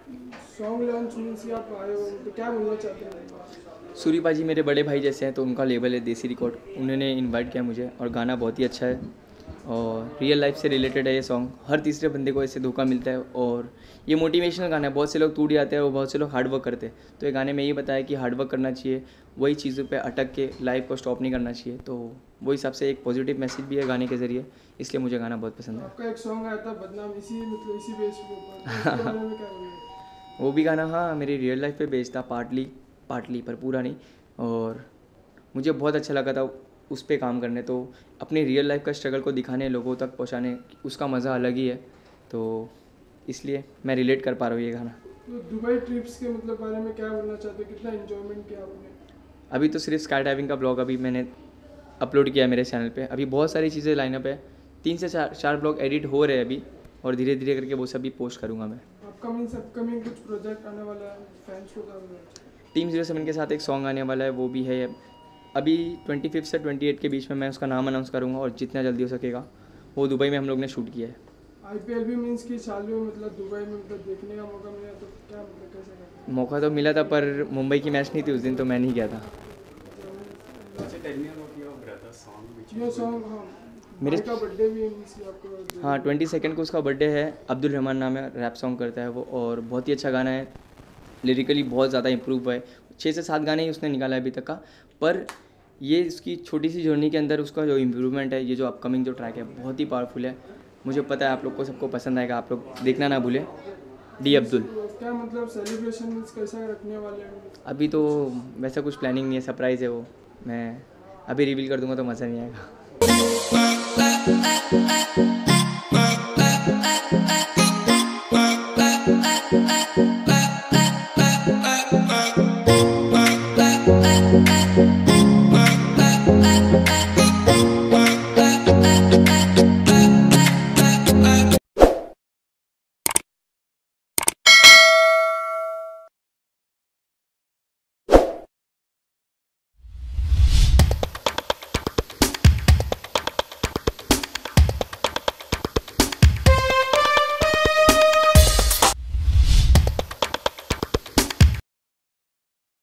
Song launch means कि आप आए हो तो क्या बोलना चाहते हैं? सूरी पाजी मेरे बड़े भाई जैसे हैं, तो उनका लेबल है देसी रिकॉर्ड, उन्होंने इनवाइट किया मुझे और गाना बहुत ही अच्छा है और रियल लाइफ से रिलेटेड है ये सॉन्ग। हर तीसरे बंदे को ऐसे धोखा मिलता है और ये मोटिवेशनल गाना है। बहुत से लोग टूट जाते हैं और बहुत से लोग हार्ड वर्क करते हैं, तो ये गाने में ये बताया कि हार्ड वर्क करना चाहिए, वही चीज़ों पे अटक के लाइफ को स्टॉप नहीं करना चाहिए। तो वो हिसाब से एक पॉजिटिव मैसेज भी है गाने के ज़रिए, इसलिए मुझे गाना बहुत पसंद है। आपका एक सॉन्ग आया था बदनाम, इसी मतलब इसी बेस के ऊपर, तो उसके बारे में क्या बोलेंगे? वो भी गाना हाँ मेरी रियल लाइफ पे बेस्ड था, पार्टली पार्टली पर पूरा नहीं। और मुझे बहुत अच्छा लगा था उस पर काम करने, तो अपनी रियल लाइफ का स्ट्रगल को दिखाने, लोगों तक पहुंचाने, उसका मज़ा अलग ही है। तो इसलिए मैं रिलेट कर पा रहा हूँ ये गाना। तो दुबई ट्रिप्स के मतलब बारे में क्या बोलना चाहते हो? कितना एंजॉयमेंट किया आपने? अभी तो सिर्फ स्काई डाइविंग का ब्लॉग अभी मैंने अपलोड किया है मेरे चैनल पे। अभी बहुत सारी चीज़ें लाइनअप है, 3 से 4 ब्लॉग एडिट हो रहे हैं अभी, और धीरे धीरे करके वो सब भी पोस्ट करूँगा मैं। अपकमिंग कुछ प्रोजेक्ट आने वाला है, फैंस को क्या बोलना चाहते टीम 07 के साथ एक सॉन्ग आने वाला है, वो भी है अभी 25 से 28 के बीच में। मैं उसका नाम अनाउंस करूँगा और जितना जल्दी हो सकेगा। वो दुबई में हम लोग ने शूट किया है। हैं? आईपीएल भी मीन्स कि चालू है, मतलब दुबई में मतलब देखने का मौका मिला तो क्या मतलब कैसे करते मौका तो मिला था पर मुंबई की मैच नहीं थी उस दिन, तो मैं नहीं गया था। अच्छा, tell me about your brother song which हैं? ये सॉन्ग, हाँ, मेरे भाई का बर्थडे भी है मीन्स कि आपको? हाँ 22 को उसका बर्थडे है। अब्दुल रहमान नाम है, रैप सॉन्ग करता है वो, और बहुत ही अच्छा गाना है। लिरिकली बहुत ज़्यादा इम्प्रूव हुआ है। 6 से 7 गाने ही उसने निकाला है अभी तक का, पर ये इसकी छोटी सी जर्नी के अंदर उसका जो इम्प्रूवमेंट है, ये जो अपकमिंग जो ट्रैक है बहुत ही पावरफुल है। मुझे पता है आप लोग को सबको पसंद आएगा, आप लोग देखना ना भूलें। डी अब्दुल। क्या मतलब सेलिब्रेशन मीन्स कैसा रखने वाले हैं? अभी तो वैसा कुछ प्लानिंग नहीं है, सरप्राइज़ है वो। मैं अभी रिवील कर दूंगा तो मज़ा नहीं आएगा।